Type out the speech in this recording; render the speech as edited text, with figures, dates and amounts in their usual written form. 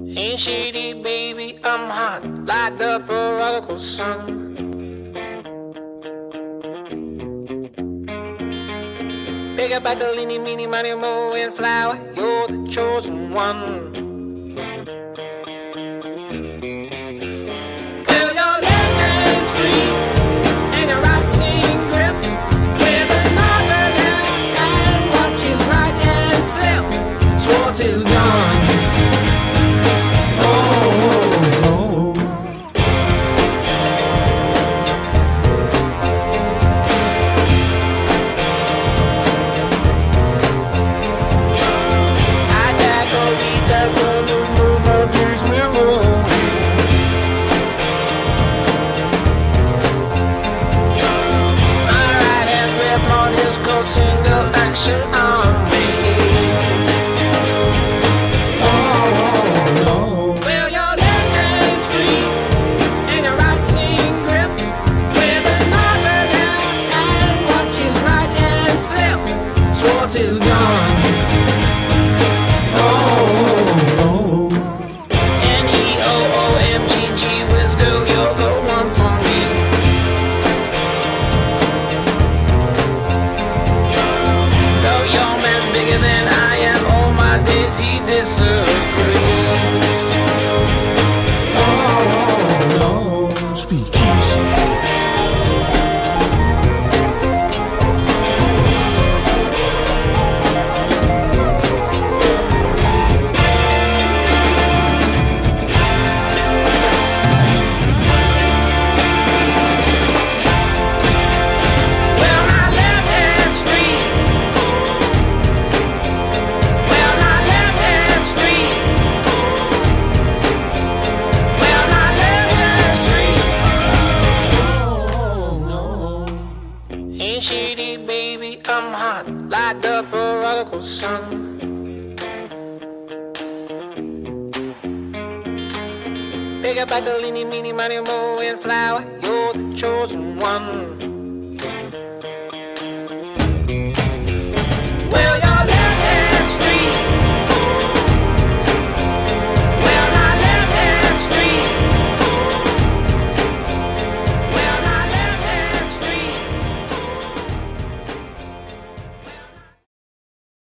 Ain't shady, baby, I'm hot like the prodigal son. Big up Bartolini, meeny, money, mo, and flower, you're the chosen one. Well, your left hand's free and your right hand grip with another left hand watches right and self. Swartz is gone. Single action on me. Oh, well, your left hand's free and your right hand grip with another left hand watches right and self. Swartz is gone. Oh, N-E-O-O-M-G-G Wiz girl, you're the one for me. Than I am, all my days he disagrees. Oh, no, speak easy. Ain't shady, baby, I'm hot like the prodigal son. Big up Bartolini, meeny, money, mo, and flower, you're the chosen one.